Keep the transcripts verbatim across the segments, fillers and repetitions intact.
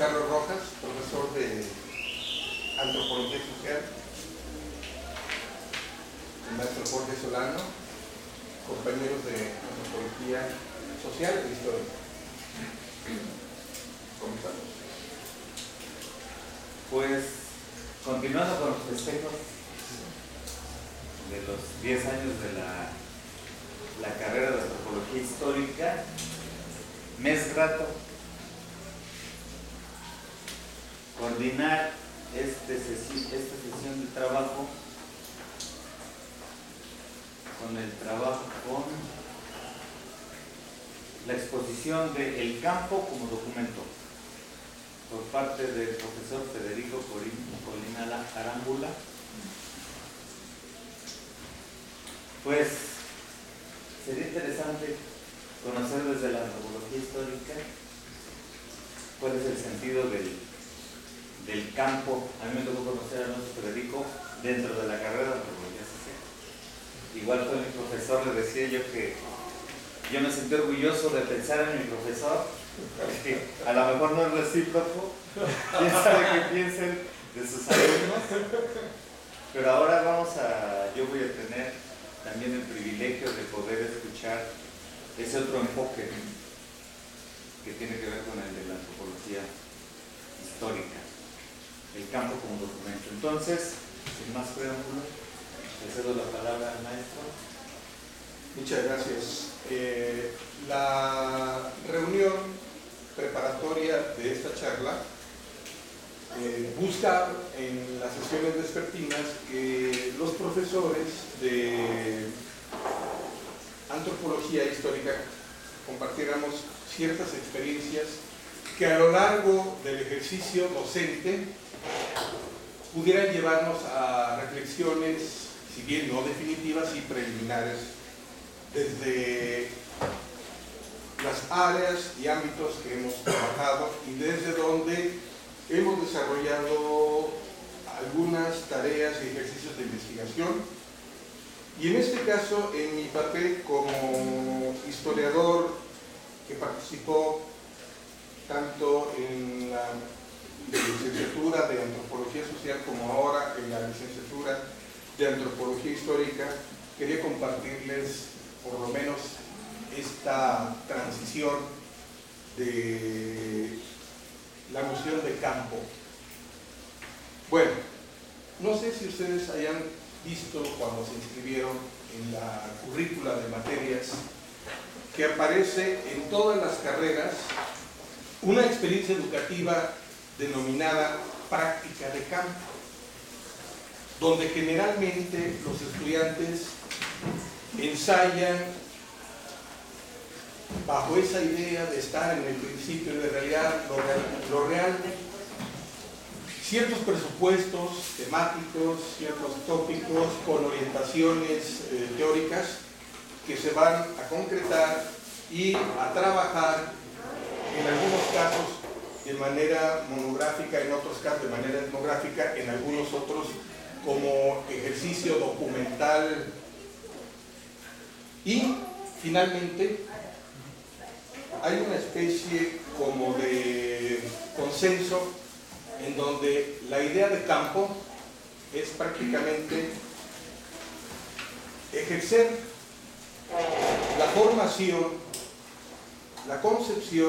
Carlos Rojas, profesor de Antropología Social, el maestro Jorge Solano, compañeros de Antropología Social e Historia. ¿Cómo estamos? Pues, continuando con los festejos de los diez años de la, la carrera de Antropología Histórica, me es grato coordinar este sesi esta sesión de trabajo con el trabajo con la exposición de El Campo como documento por parte del profesor Federico Colina Arámbula. Pues sería interesante conocer desde la antropología histórica cuál es el sentido del, del campo. A mí me tocó conocer a nuestro Federico dentro de la carrera de antropología social. Igual fue mi profesor, le decía yo que yo me sentí orgulloso de pensar en mi profesor, que a lo mejor no es recíproco, quién sabe qué piensen de sus alumnos, pero ahora vamos a, yo voy a tener también el privilegio de poder escuchar ese otro enfoque que tiene que ver con el de la antropología histórica, el campo como documento. Entonces, sin más preámbulo, le cedo la palabra al maestro. Muchas gracias. Eh, la reunión preparatoria de esta charla eh, busca en las sesiones vespertinas que los profesores de antropología histórica compartiéramos ciertas experiencias que a lo largo del ejercicio docente pudieran llevarnos a reflexiones, si bien no definitivas, y preliminares, desde las áreas y ámbitos que hemos trabajado y desde donde hemos desarrollado algunas tareas y ejercicios de investigación. Y en este caso, en mi papel como historiador que participó tanto en la licenciatura de Antropología Social como ahora en la licenciatura de Antropología Histórica, quería compartirles por lo menos esta transición de la noción de campo. Bueno, no sé si ustedes hayan visto cuando se inscribieron en la currícula de materias que aparece en todas las carreras una experiencia educativa denominada práctica de campo, donde generalmente los estudiantes ensayan bajo esa idea de estar en el principio de realidad, lo real, lo real ciertos presupuestos temáticos, ciertos tópicos con orientaciones eh, teóricas que se van a concretar y a trabajar en algunos casos de manera monográfica, en otros casos de manera etnográfica, en algunos otros como ejercicio documental. Y finalmente hay una especie como de consenso en donde la idea de campo es prácticamente ejercer la formación, la concepción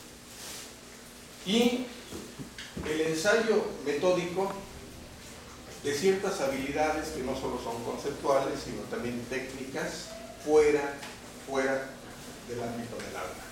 y el ensayo metódico de ciertas habilidades que no solo son conceptuales, sino también técnicas, fuera, fuera del ámbito del aula.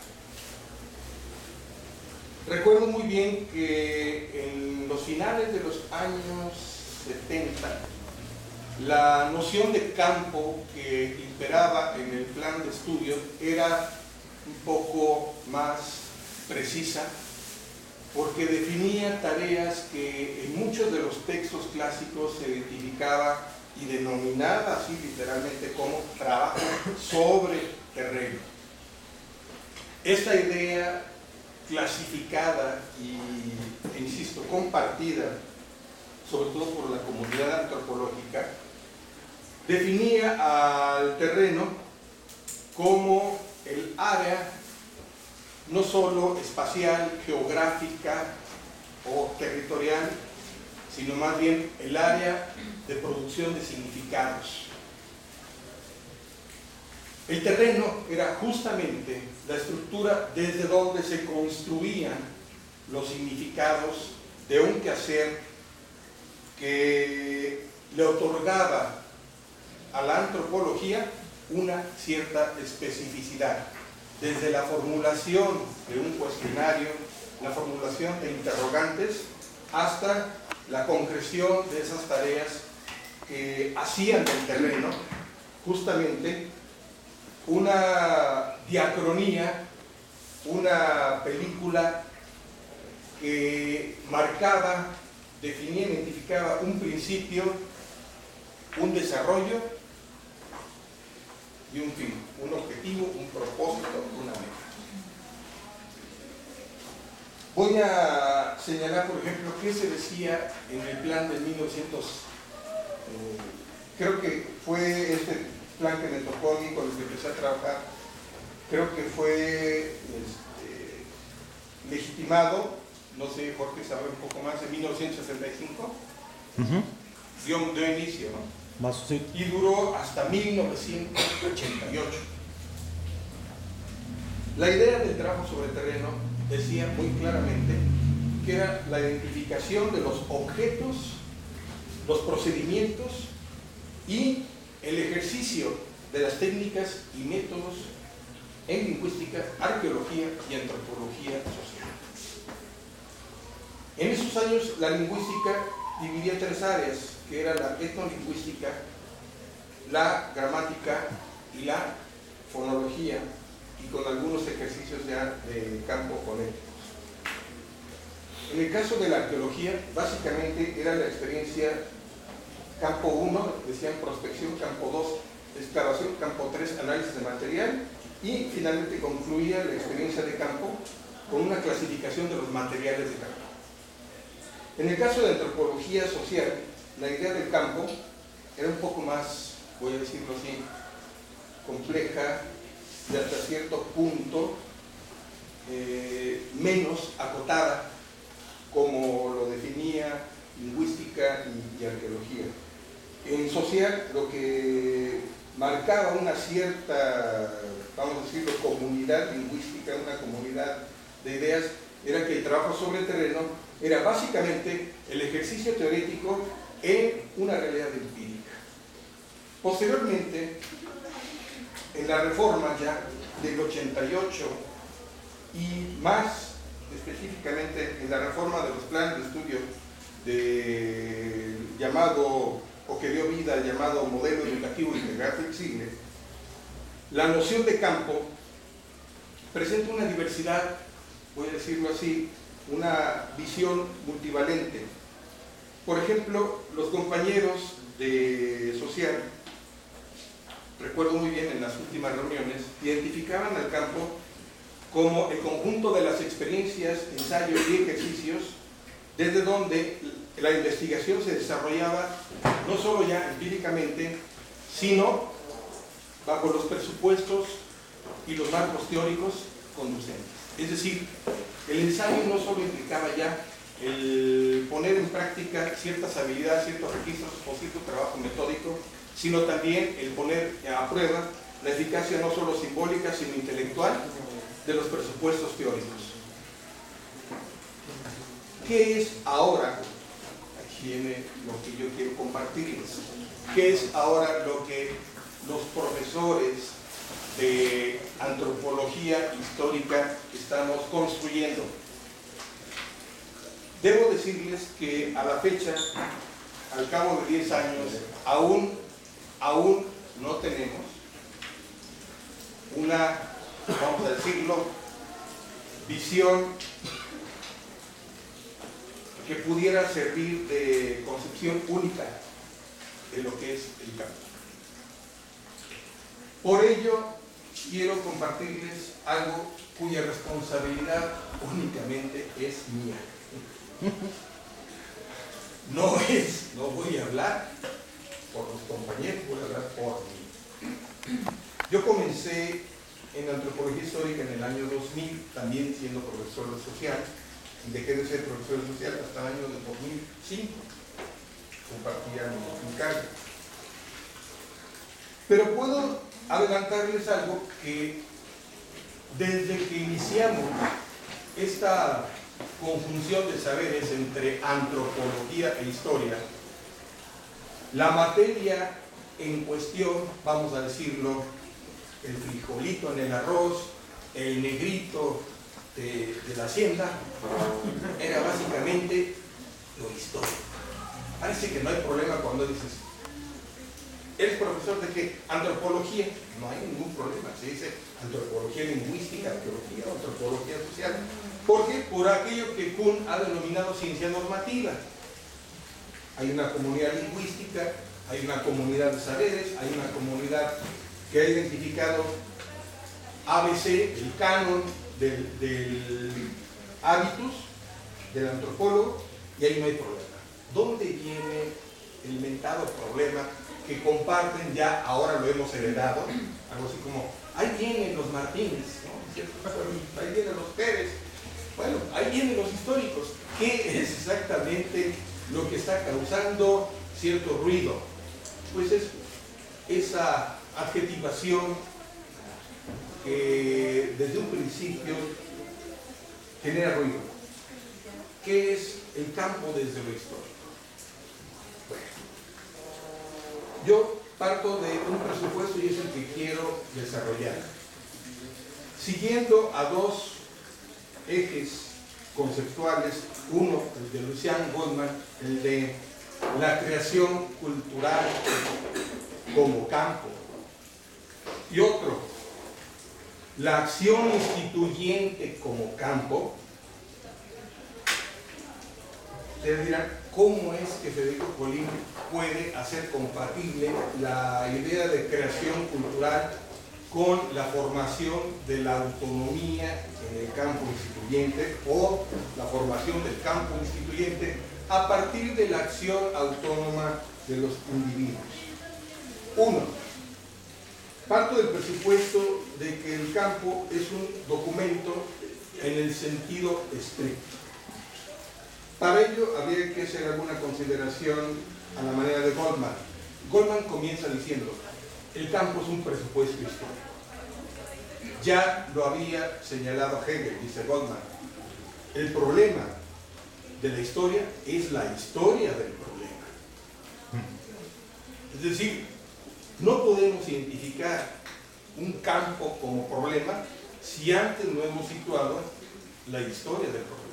Recuerdo muy bien que en los finales de los años setenta, la noción de campo que imperaba en el plan de estudio era un poco más precisa, porque definía tareas que en muchos de los textos clásicos se identificaba y denominaba así literalmente como trabajo sobre terreno. Esta idea clasificada y, e insisto, compartida, sobre todo por la comunidad antropológica, definía al terreno como el área no solo espacial, geográfica, o territorial, sino más bien el área de producción de significados. El terreno era justamente la estructura desde donde se construían los significados de un quehacer que le otorgaba a la antropología una cierta especificidad, desde la formulación de un cuestionario, la formulación de interrogantes, hasta la concreción de esas tareas que hacían del terreno justamente una diacronía, una película que marcaba, definía, identificaba un principio, un desarrollo y un fin, un objetivo, un propósito, una meta. Voy a señalar, por ejemplo, qué se decía en el plan de mil novecientos, eh, creo que fue este plan que me tocó a mí con el que empecé a trabajar, creo que fue este, legitimado, no sé, Jorge sabe un poco más, en mil novecientos sesenta y cinco, uh-huh. dio, dio inicio, ¿no? Más, sí. Y duró hasta mil novecientos ochenta y ocho. La idea del trabajo sobre terreno decía muy claramente que era la identificación de los objetos, los procedimientos y el ejercicio de las técnicas y métodos en lingüística, arqueología y antropología social. En esos años la lingüística dividía en tres áreas, que era la etnolingüística, la gramática y la fonología, y con algunos ejercicios ya de campo fonéticos. En el caso de la arqueología, básicamente era la experiencia campo uno, decían prospección, campo dos, excavación, campo tres, análisis de material, y finalmente concluía la experiencia de campo con una clasificación de los materiales de campo. En el caso de antropología social, la idea del campo era un poco más, voy a decirlo así, compleja y hasta cierto punto eh, menos acotada, como lo definía lingüística y, y arqueología. En social, lo que marcaba una cierta, vamos a decirlo, comunidad lingüística, una comunidad de ideas, era que el trabajo sobre el terreno era básicamente el ejercicio teórico en una realidad empírica. Posteriormente, en la reforma ya del ochenta y ocho y más específicamente en la reforma de los planes de estudio del llamado, o que dio vida al llamado modelo educativo integral flexible, la noción de campo presenta una diversidad, voy a decirlo así, una visión multivalente. Por ejemplo, los compañeros de social, recuerdo muy bien en las últimas reuniones, identificaban al campo como el conjunto de las experiencias, ensayos y ejercicios desde donde la investigación se desarrollaba no solo ya empíricamente, sino bajo los presupuestos y los marcos teóricos conducentes. Es decir, el ensayo no solo implicaba ya el poner en práctica ciertas habilidades, ciertos registros o cierto trabajo metódico, sino también el poner a prueba la eficacia no solo simbólica, sino intelectual de los presupuestos teóricos. ¿Qué es ahora? Aquí viene lo que yo quiero compartirles. ¿Qué es ahora lo que los profesores de antropología histórica estamos construyendo? Debo decirles que a la fecha, al cabo de diez años, aún, aún no tenemos una, vamos a decirlo, visión que pudiera servir de concepción única de lo que es el campo. Por ello, quiero compartirles algo cuya responsabilidad únicamente es mía. No es, no voy a hablar por los compañeros, voy a hablar por mí. Yo comencé en antropología histórica en el año dos mil, también siendo profesor de social, dejé de ser profesor social hasta el año del dos mil cinco. Compartíamos un cargo. Pero puedo adelantarles algo que desde que iniciamos esta conjunción de saberes entre antropología e historia, la materia en cuestión, vamos a decirlo, el frijolito en el arroz, el negrito de, de la hacienda, era básicamente lo histórico. Parece que no hay problema cuando dices, ¿eres profesor de qué? Antropología. No hay ningún problema, se dice antropología lingüística, arqueología, antropología social. ¿Por qué? Por aquello que Kuhn ha denominado ciencia normativa. Hay una comunidad lingüística, hay una comunidad de saberes, hay una comunidad que ha identificado A B C, el canon del, del hábitus del antropólogo, y ahí no hay problema. ¿Dónde viene el mentado problema que comparten ya, ahora lo hemos heredado? Algo así como, ahí vienen los Martínez, ¿no? Ahí vienen los Pérez. Bueno, ahí vienen los históricos. ¿Qué es exactamente lo que está causando cierto ruido? Pues es esa adjetivación que desde un principio genera ruido. ¿Qué es el campo desde lo histórico? Bueno, yo parto de un presupuesto y es el que quiero desarrollar. Siguiendo a dos ejes conceptuales, uno, el de Lucian Goldman, el de la creación cultural como campo, y otro, la acción instituyente como campo. Ustedes dirán, ¿cómo es que Federico Colín puede hacer compatible la idea de creación cultural con la formación de la autonomía en el campo instituyente o la formación del campo instituyente a partir de la acción autónoma de los individuos? Uno, parto del presupuesto de que el campo es un documento en el sentido estricto. Para ello habría que hacer alguna consideración a la manera de Goldman. Goldman comienza diciendo, el campo es un presupuesto histórico. Ya lo había señalado Hegel, dice Goldman. El problema de la historia es la historia del problema. Es decir, no podemos identificar un campo como problema si antes no hemos situado la historia del problema.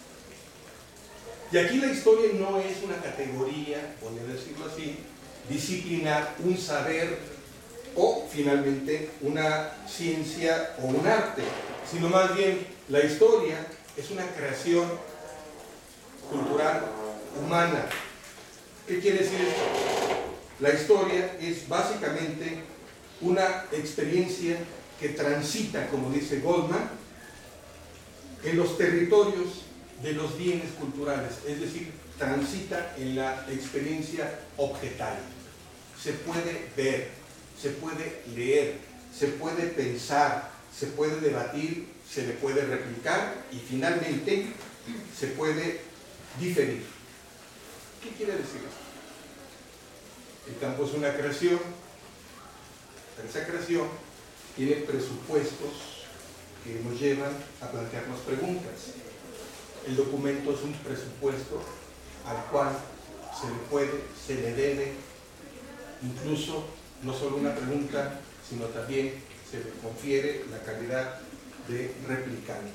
Y aquí la historia no es una categoría, voy a decirlo así, disciplinar, un saber o finalmente una ciencia o un arte, sino más bien la historia es una creación cultural humana. ¿Qué quiere decir esto? La historia es básicamente una experiencia que transita, como dice Goldman, en los territorios de los bienes culturales, es decir, transita en la experiencia objetal. Se puede ver, se puede leer, se puede pensar, se puede debatir, se le puede replicar y finalmente se puede diferir. ¿Qué quiere decir esto? El campo es una creación, pero esa creación tiene presupuestos que nos llevan a plantearnos preguntas. El documento es un presupuesto al cual se le puede, se le debe, incluso no solo una pregunta, sino también se le confiere la calidad de replicante.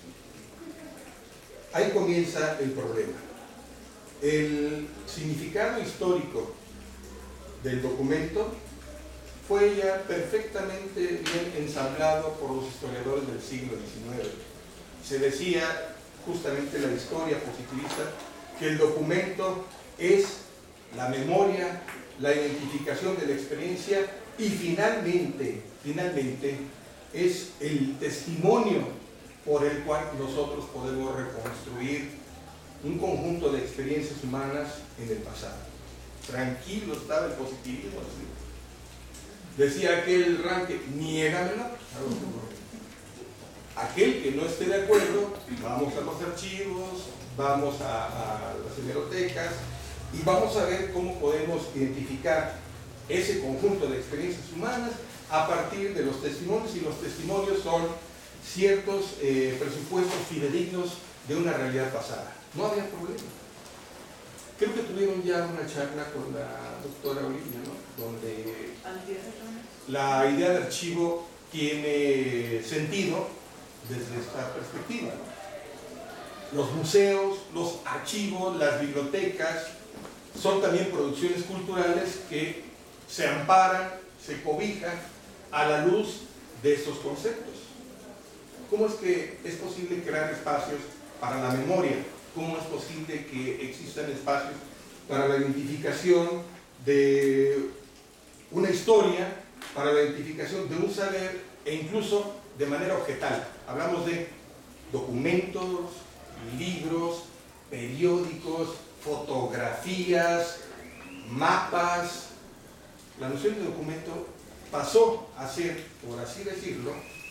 Ahí comienza el problema. El significado histórico del documento fue ya perfectamente bien ensamblado por los historiadores del siglo diecinueve. Se decía justamente la historia positivista que el documento es la memoria, la identificación de la experiencia y finalmente, finalmente es el testimonio por el cual nosotros podemos reconstruir un conjunto de experiencias humanas en el pasado. Tranquilo estaba el positivismo. ¿Sí? Decía aquel Ranke, niégamelo. aquel que no esté de acuerdo, vamos a los archivos, vamos a, a las hemerotecas y vamos a ver cómo podemos identificar ese conjunto de experiencias humanas a partir de los testimonios, y los testimonios son ciertos eh, presupuestos fidedignos de una realidad pasada. No había problema. Creo que tuvieron ya una charla con la doctora Olivia, ¿no? Donde la idea de archivo tiene sentido desde esta perspectiva, ¿no? Los museos, los archivos, las bibliotecas son también producciones culturales que se amparan, se cobijan a la luz de estos conceptos. ¿Cómo es que es posible crear espacios para la memoria? ¿Cómo es posible que existan espacios para la identificación de una historia, para la identificación de un saber e incluso de manera objetal? Hablamos de documentos, libros, periódicos, fotografías, mapas. La noción de documento pasó a ser, por así decirlo,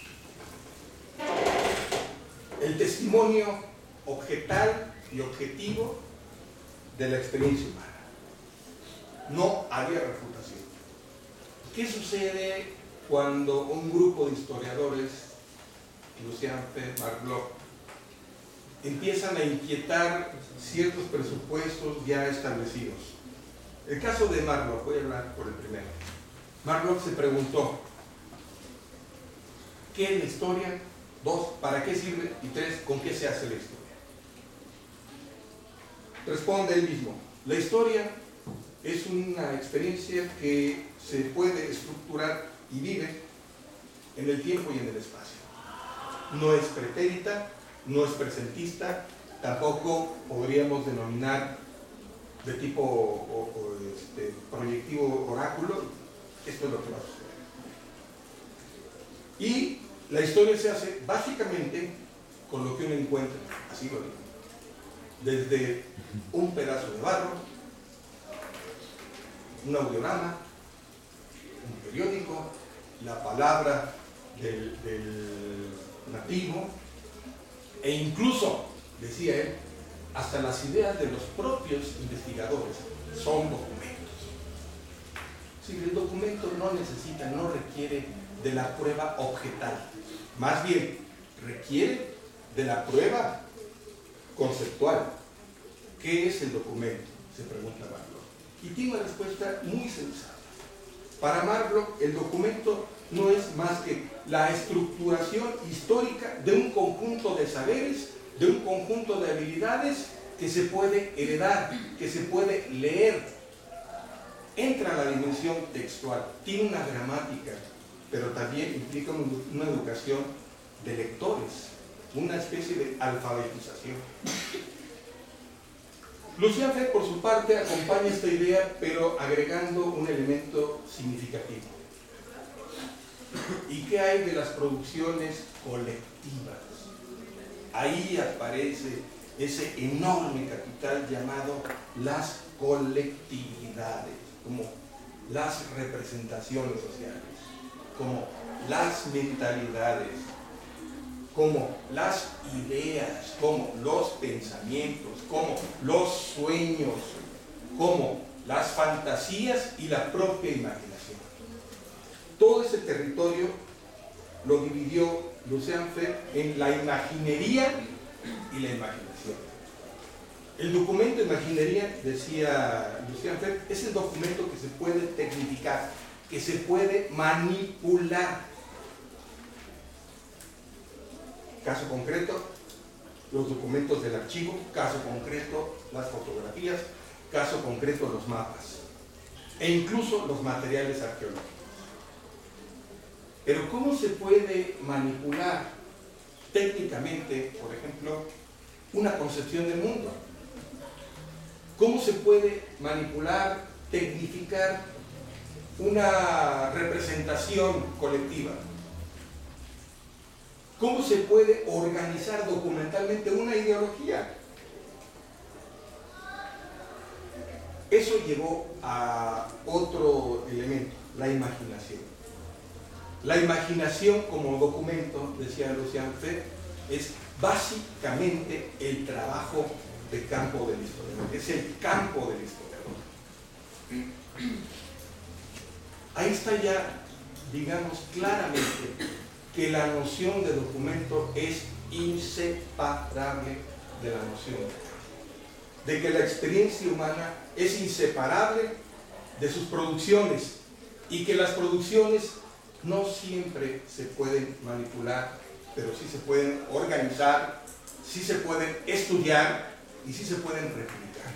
el testimonio objetal y objetivo de la experiencia humana. No había refutación. ¿Qué sucede cuando un grupo de historiadores, Lucian Febvre, Marc Bloch, empiezan a inquietar ciertos presupuestos ya establecidos? El caso de Marc Bloch, voy a hablar por el primero. Marc Bloch se preguntó: ¿qué es la historia? Dos, ¿para qué sirve? Y tres, ¿con qué se hace la historia? Responde él mismo: la historia es una experiencia que se puede estructurar y vive en el tiempo y en el espacio. No es pretérita, no es presentista, tampoco podríamos denominar de tipo o, o, este, proyectivo oráculo. Esto es lo que va a suceder. Y la historia se hace básicamente con lo que uno encuentra, así lo digo, desde un pedazo de barro, un audiograma, un periódico, la palabra del, del nativo, e incluso, decía él, hasta las ideas de los propios investigadores son documentos. Si el documento no necesita, no requiere de la prueba objetal, más bien requiere de la prueba conceptual. ¿Qué es el documento?, se pregunta Marc Bloch. Y tiene una respuesta muy sensata. Para Marc Bloch, el documento no es más que la estructuración histórica de un conjunto de saberes, de un conjunto de habilidades que se puede heredar, que se puede leer. Entra a la dimensión textual, tiene una gramática, pero también implica una educación de lectores, una especie de alfabetización. Lucian Febvre, por su parte, acompaña esta idea, pero agregando un elemento significativo. ¿Y qué hay de las producciones colectivas? Ahí aparece ese enorme capital llamado las colectividades, como las representaciones sociales, como las mentalidades, como las ideas, como los pensamientos, como los sueños, como las fantasías y la propia imaginación. Todo ese territorio lo dividió Lucian Febvre en la imaginería y la imaginación. El documento de imaginería, decía Lucian Febvre, es el documento que se puede tecnificar, que se puede manipular. Caso concreto, los documentos del archivo; caso concreto, las fotografías; caso concreto, los mapas, e incluso los materiales arqueológicos. Pero ¿cómo se puede manipular técnicamente, por ejemplo, una concepción del mundo? ¿Cómo se puede manipular, tecnificar una representación colectiva? ¿Cómo se puede organizar documentalmente una ideología? Eso llevó a otro elemento, la imaginación. La imaginación como documento, decía Lucian Fett, es básicamente el trabajo de campo del historiador, es el campo del historiador. Ahí está ya, digamos claramente, que la noción de documento es inseparable de la noción de campo, de que la experiencia humana es inseparable de sus producciones y que las producciones no siempre se pueden manipular, pero sí se pueden organizar, sí se pueden estudiar y sí se pueden replicar.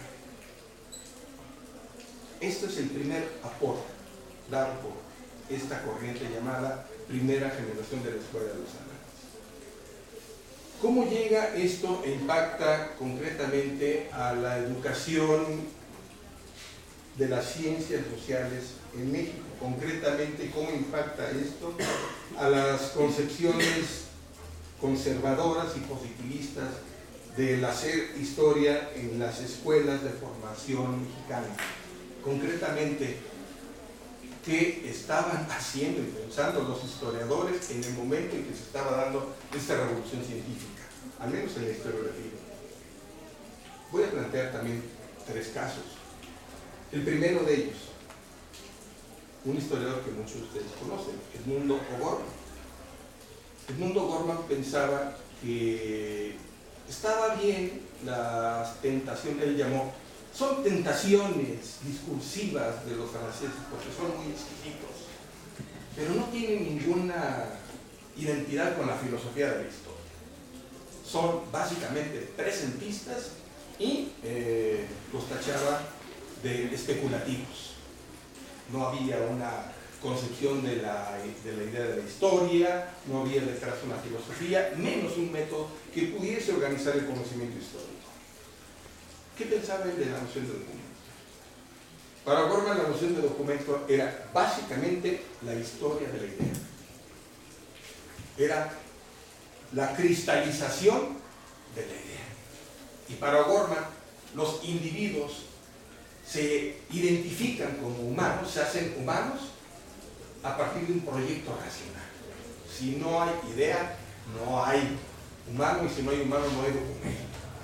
Esto es el primer aporte dado por esta corriente llamada primera generación de la Escuela de los Análisis. ¿Cómo llega esto e impacta concretamente a la educación de las ciencias sociales en México? Concretamente, ¿cómo impacta esto a las concepciones conservadoras y positivistas del hacer historia en las escuelas de formación mexicana? Concretamente, ¿qué estaban haciendo y pensando los historiadores en el momento en que se estaba dando esta revolución científica, al menos en la historiografía? Voy a plantear también tres casos. El primero de ellos, un historiador que muchos de ustedes conocen, Edmundo O'Gorman. Edmundo O'Gorman pensaba que estaba bien las tentaciones, él llamó, son tentaciones discursivas de los franceses porque son muy exquisitos, pero no tienen ninguna identidad con la filosofía de la historia. Son básicamente presentistas y eh, los tachaba de especulativos. No había una concepción de la, de la idea de la historia, no había detrás una filosofía, menos un método que pudiese organizar el conocimiento histórico. ¿Qué pensaba él de la noción de documento? Para O'Gorman la noción de documento era básicamente la historia de la idea. Era la cristalización de la idea. Y para O'Gorman los individuos se identifican como humanos, se hacen humanos a partir de un proyecto racional. Si no hay idea, no hay humano, y si no hay humano, no hay documento.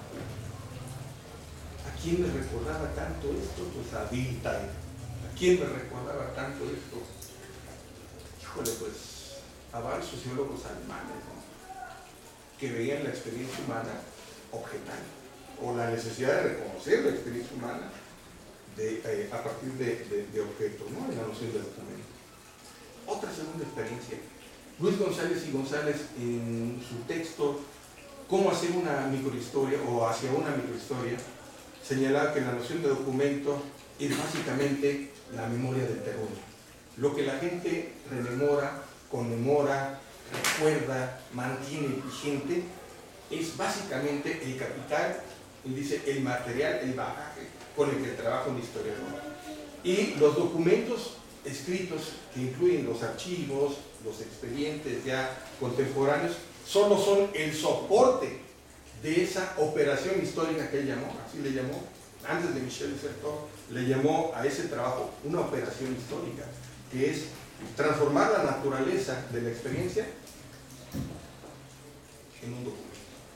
¿A quién me recordaba tanto esto? Pues a Dilthey. ¿A quién me recordaba tanto esto? Híjole, pues a varios sociólogos alemanes, ¿no?, que veían la experiencia humana objetal, o la necesidad de reconocer la experiencia humana de, eh, a partir de, de, de objetos, ¿no?, en la noción de documento. Otra segunda experiencia. Luis González y González, en su texto Cómo hacer una microhistoria o hacia una microhistoria, señalaba que la noción de documento es básicamente la memoria del terruño. Lo que la gente rememora, conmemora, recuerda, mantiene vigente, es básicamente el capital, él dice, el material, el bagaje con el que trabaja un historiador. Y los documentos escritos, que incluyen los archivos, los expedientes ya contemporáneos, solo son el soporte de esa operación histórica que él llamó, así le llamó, antes de Michel Certeau, le llamó a ese trabajo una operación histórica, que es transformar la naturaleza de la experiencia en un documento.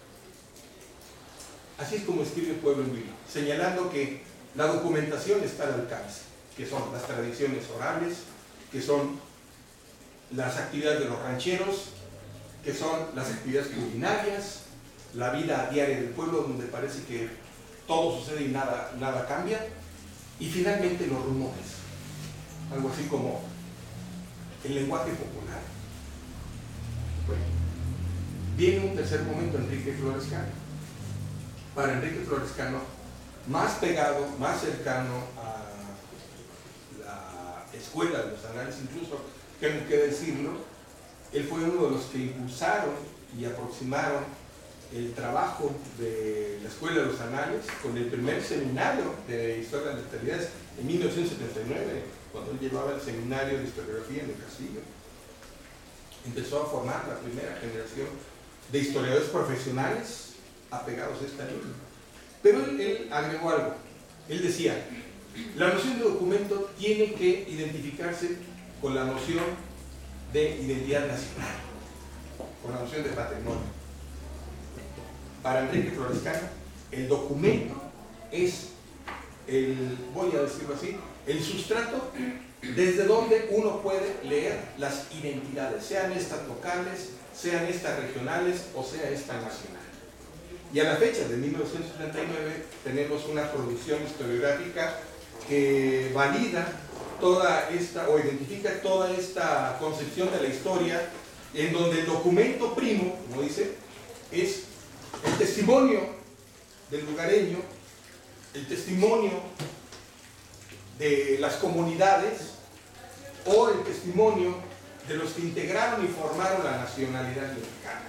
Así es como escribe Pueblo en Vilo, señalando que la documentación está al alcance, que son las tradiciones orales, que son las actividades de los rancheros, que son las actividades culinarias, la vida diaria del pueblo, donde parece que todo sucede y nada, nada cambia, y finalmente los rumores, algo así como el lenguaje popular. Bueno, viene un tercer momento, Enrique Flores Cano. Para Enrique Flores Cano, más pegado, más cercano a la escuela de los análisis, incluso tengo que decirlo, él fue uno de los que impulsaron y aproximaron el trabajo de la Escuela de los Análisis con el primer seminario de Historia de las Literalidades en mil novecientos setenta y nueve, cuando él llevaba el seminario de historiografía en el Castillo. Empezó a formar la primera generación de historiadores profesionales apegados a esta línea. Pero él, él agregó algo. Él decía, la noción de documento tiene que identificarse con la noción de identidad nacional, con la noción de patrimonio. Para Enrique Florescano, el documento es el, voy a decirlo así, el sustrato desde donde uno puede leer las identidades, sean estas locales, sean estas regionales o sea esta nacional. Y a la fecha de mil novecientos treinta y nueve tenemos una producción historiográfica que valida toda esta, o identifica toda esta concepción de la historia, en donde el documento primo, como dice, es el testimonio del lugareño, el testimonio de las comunidades o el testimonio de los que integraron y formaron la nacionalidad mexicana.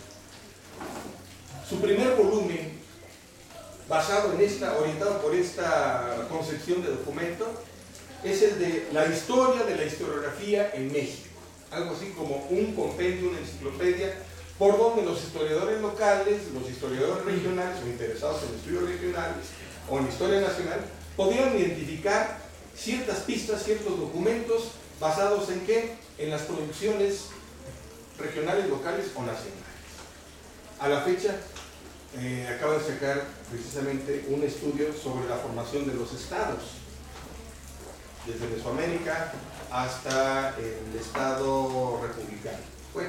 Su primer volumen, basado en esta, orientado por esta concepción de documento, es el de la historia de la historiografía en México, algo así como un compendio, una enciclopedia, por donde los historiadores locales, los historiadores regionales o interesados en estudios regionales o en historia nacional, podían identificar ciertas pistas, ciertos documentos basados en qué? En las producciones regionales, locales o nacionales. A la fecha, eh, acaba de sacar precisamente un estudio sobre la formación de los estados, desde Mesoamérica hasta el estado republicano. Bueno,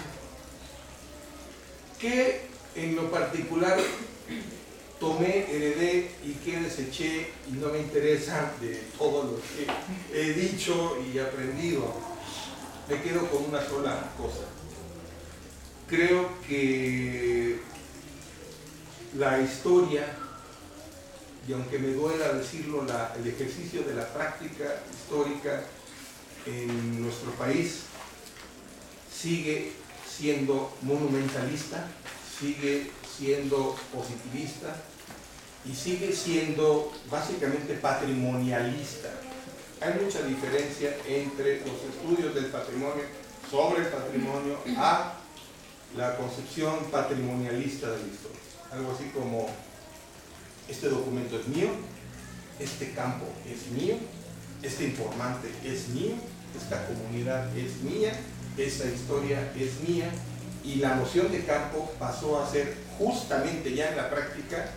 ¿qué en lo particular tomé, heredé y qué deseché y no me interesa de todo lo que he dicho y aprendido? Me quedo con una sola cosa. Creo que la historia, y aunque me duela decirlo, la, el ejercicio de la práctica histórica en nuestro país sigue siendo monumentalista, sigue siendo positivista y sigue siendo básicamente patrimonialista. Hay mucha diferencia entre los estudios del patrimonio, sobre el patrimonio, a la concepción patrimonialista de la historia. Algo así como: este documento es mío, este campo es mío, este informante es mío, esta comunidad es mía, esta historia es mía, y la noción de campo pasó a ser justamente ya en la práctica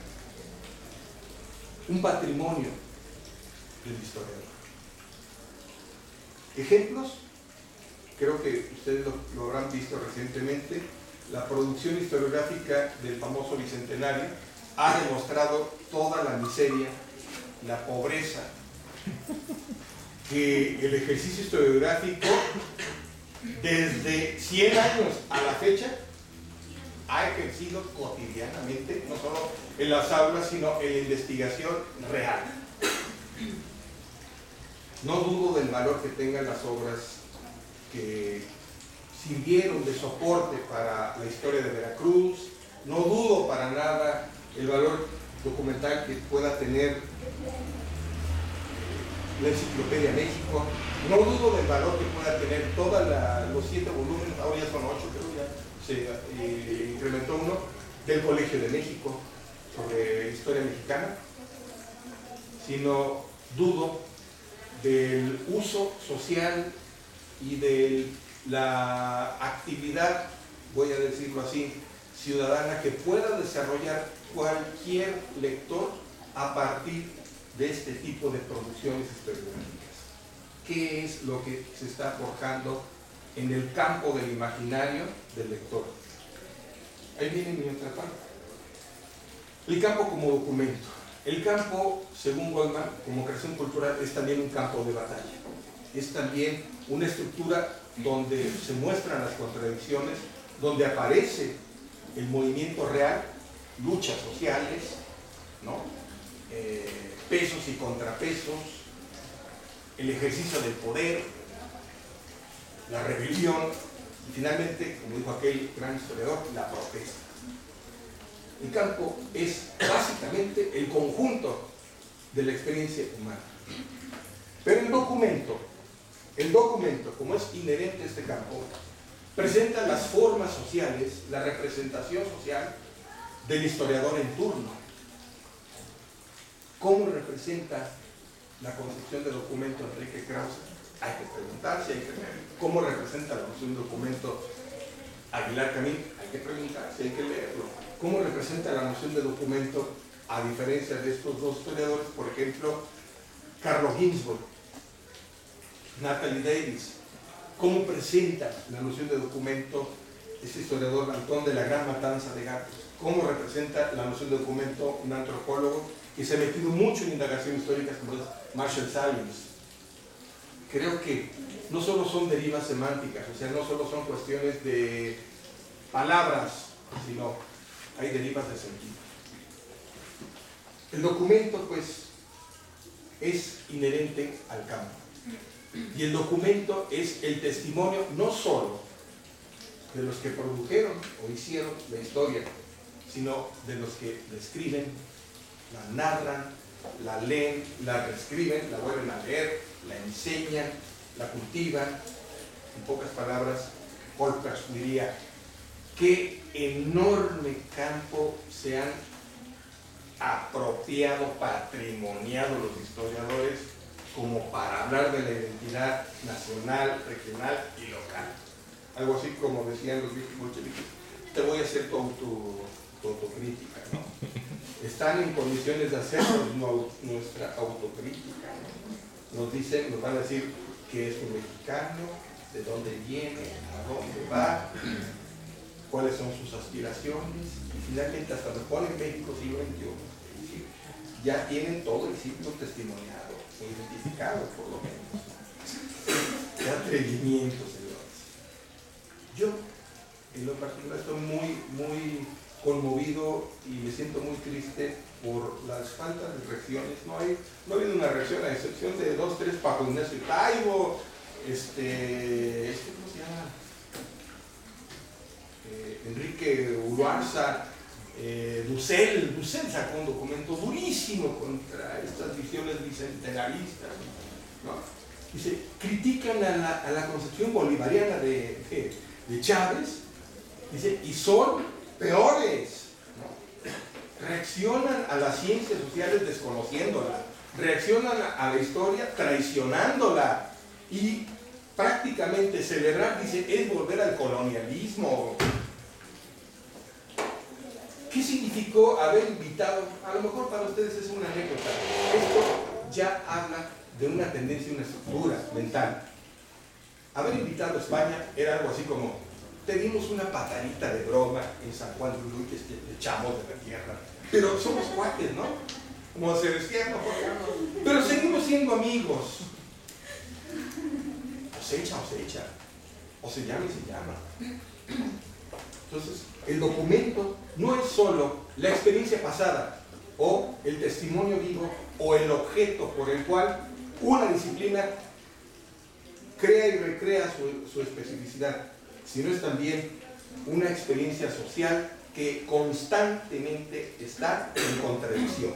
un patrimonio del historiador. Ejemplos, creo que ustedes lo, lo habrán visto recientemente, la producción historiográfica del famoso Bicentenario ha demostrado toda la miseria, la pobreza, que el ejercicio historiográfico desde cien años a la fecha ha ejercido cotidianamente, no solo en las aulas, sino en la investigación real. No dudo del valor que tengan las obras que sirvieron de soporte para la historia de Veracruz, no dudo para nada el valor documental que pueda tener la Enciclopedia México, no dudo del valor que pueda tener todos los siete volúmenes, ahora ya son ocho, creo ya se eh, incrementó uno, del Colegio de México sobre historia mexicana, sino dudo del uso social y de la actividad, voy a decirlo así, ciudadana que pueda desarrollar cualquier lector a partir de este tipo de producciones historiográficas. ¿Qué es lo que se está forjando en el campo del imaginario del lector? Ahí viene mi otra parte. El campo como documento. El campo, según Goldman, como creación cultural, es también un campo de batalla. Es también una estructura donde se muestran las contradicciones, donde aparece el movimiento real, luchas sociales, ¿no? Eh, pesos y contrapesos, el ejercicio del poder, la rebelión y finalmente, como dijo aquel gran historiador, la protesta. El campo es básicamente el conjunto de la experiencia humana. Pero el documento, el documento, como es inherente a este campo, presenta las formas sociales, la representación social del historiador en turno. ¿Cómo representa la concepción de documento Enrique Krause? hay que preguntarse, hay que ver cómo representa la noción de documento Aguilar Camín, hay que preguntarse, hay que leerlo. ¿Cómo representa la noción de documento, a diferencia de estos dos historiadores, por ejemplo, Carlo Ginzburg, Natalie Davis? ¿Cómo presenta la noción de documento ese historiador Antón de la Gran Matanza de Gatos? ¿Cómo representa la noción de documento un antropólogo que se ha metido mucho en indagaciones históricas como es Marshall Sahlins? Creo que no solo son derivas semánticas, o sea, no solo son cuestiones de palabras, sino hay derivas de sentido. El documento, pues, es inherente al campo. Y el documento es el testimonio no solo de los que produjeron o hicieron la historia, sino de los que la escriben, la narran, la leen, la reescriben, la vuelven a leer, la enseñan, la cultivan. En pocas palabras, Volkers diría: qué enorme campo se han apropiado, patrimoniado los historiadores como para hablar de la identidad nacional, regional y local. Algo así como decían los viejos bolcheviques: te voy a hacer tu, auto, tu autocrítica, ¿no? Están en condiciones de hacer nuestra autocrítica, ¿no? Nos dicen, nos van a decir qué es un mexicano, de dónde viene, a dónde va, cuáles son sus aspiraciones, y finalmente hasta nos ponen México siglo veintiuno. Ya tienen todo el siglo testimoniado, identificado por lo menos. Qué atrevimiento, señores. Yo, en lo particular, estoy muy, muy conmovido y me siento muy triste por las faltas de reacciones. No hay, no ha habido una reacción, a excepción de dos, tres Paco Ignacio Taibo, este, este, ¿cómo se llama? Eh, Enrique Uruarza, eh, Dussel, Dussel sacó un documento durísimo contra estas visiones bicentenaristas, ¿no? Dice, critican a la, a la concepción bolivariana de, de, de Chávez, dice, y son peores, ¿no? Reaccionan a las ciencias sociales desconociéndola, reaccionan a la historia traicionándola, y prácticamente celebrar, dice, es volver al colonialismo. ¿Qué significó haber invitado? A lo mejor para ustedes es una anécdota. Esto ya habla de una tendencia, una estructura mental. Haber invitado a España era algo así como: te dimos una patadita de broma en San Juan de Ulúa, que te echamos de la tierra, pero somos cuates, ¿no? Como se decía, ¿no? Pero seguimos siendo amigos. O se echa o se echa, o se llama y se llama. Entonces, el documento no es solo la experiencia pasada, o el testimonio vivo, o el objeto por el cual una disciplina crea y recrea su, su especificidad, sino es también una experiencia social que constantemente está en contradicción.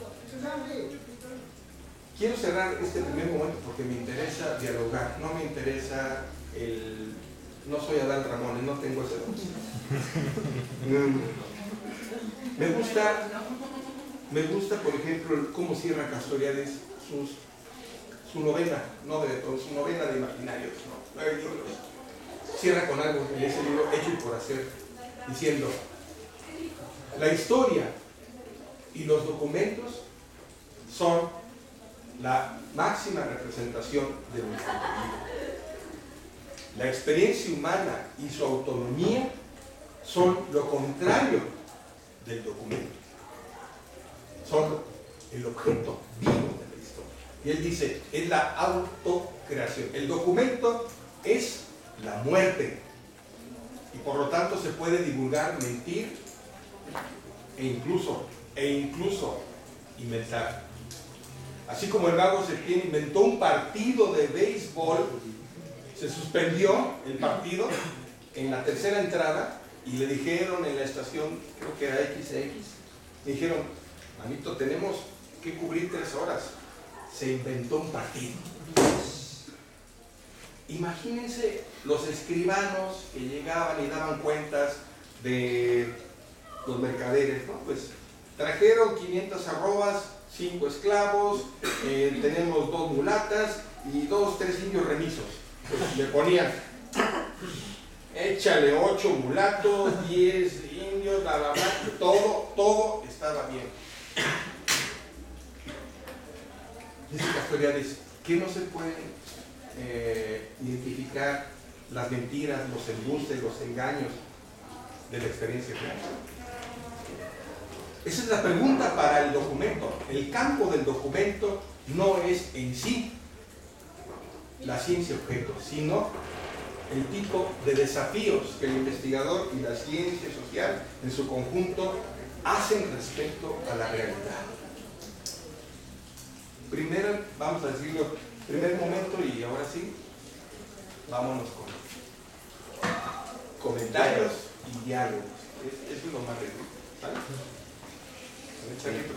Quiero cerrar este primer momento porque me interesa dialogar, no me interesa el... no soy Adán Ramones, no tengo ese don. Me gusta, me gusta, por ejemplo, cómo cierra Castoriadis sus, su novena, no de su novena de imaginarios, ¿no? Nueve libros. Cierra con algo en ese libro, Hecho y por Hacer, diciendo: la historia y los documentos son la máxima representación de nuestro vida. La experiencia humana y su autonomía son lo contrario del documento. Son el objeto vivo de la historia. Y él dice, es la autocreación. El documento es la muerte. Y por lo tanto se puede divulgar, mentir e incluso, e incluso inventar. Así como el mago Septién inventó un partido de béisbol, se suspendió el partido en la tercera entrada y le dijeron en la estación, creo que era equis equis, le dijeron, manito, tenemos que cubrir tres horas. Se inventó un partido. Imagínense los escribanos que llegaban y daban cuentas de los mercaderes, ¿no? Pues trajeron quinientas arrobas, cinco esclavos, eh, tenemos dos mulatas y dos, tres indios remisos. Pues le ponían, échale ocho mulatos, diez indios, bla, bla, bla, todo, todo estaba bien. Dice Castoriadis, ¿qué no se puede eh, identificar las mentiras, los embustes, los engaños de la experiencia real? Esa es la pregunta para el documento. El campo del documento no es en sí la ciencia objeto, sino el tipo de desafíos que el investigador y la ciencia social en su conjunto hacen respecto a la realidad. Primero, vamos a decirlo, primer momento, y ahora sí, vámonos con comentarios y diálogos. Eso es lo más rico, ¿vale?